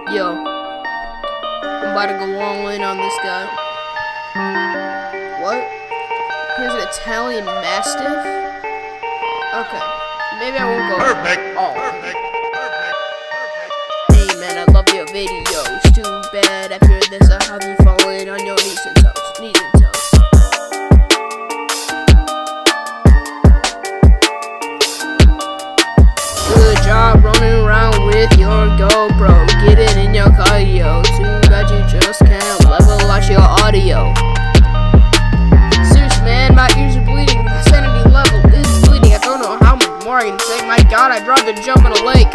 Yo, I'm about to go all in on this guy. What? Here's an Italian Mastiff? Okay, maybe I won't go all in. Hey man, I love your videos. Too bad after this I have you falling on your knees and toes. Knees and toes. Good job running around with your GoPro. Get it in your cardio. Too bad you just can't level out your audio. Seriously man, my ears are bleeding. My sanity level is bleeding. I don't know how much more I can say. My god, I'd rather jump in a lake.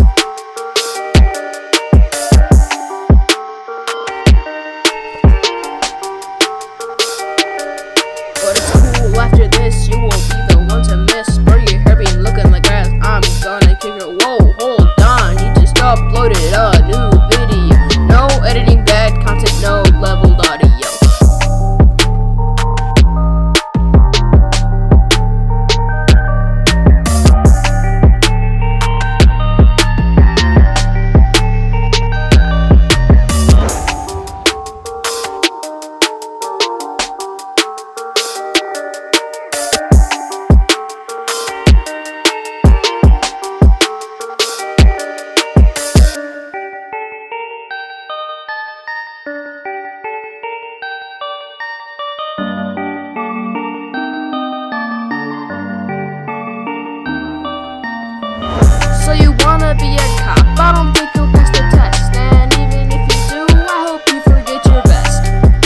But it's cool, after this you won't be the one to miss. Spur your hair being looking like grass. I'm gonna kick it. Whoa, hold on, you just uploaded a new video. No editing, bad content, no leveled audio. So you wanna be a cop? I don't think you'll pass the test. And even if you do, I hope you forget your best.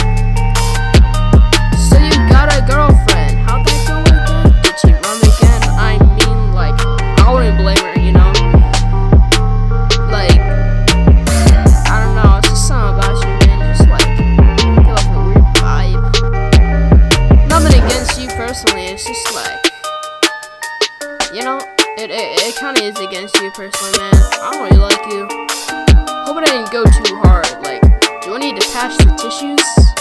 So you got a girlfriend? How'd that go again? Did she run again? I mean, like, I wouldn't blame her, you know? Like, I don't know, it's just something about you, man. Just like, you have a weird vibe. Nothing against you personally, it's just like, you know? It kind of is against you personally, man. I don't really like you. Hope I didn't go too hard. Like, do I need to patch the tissues?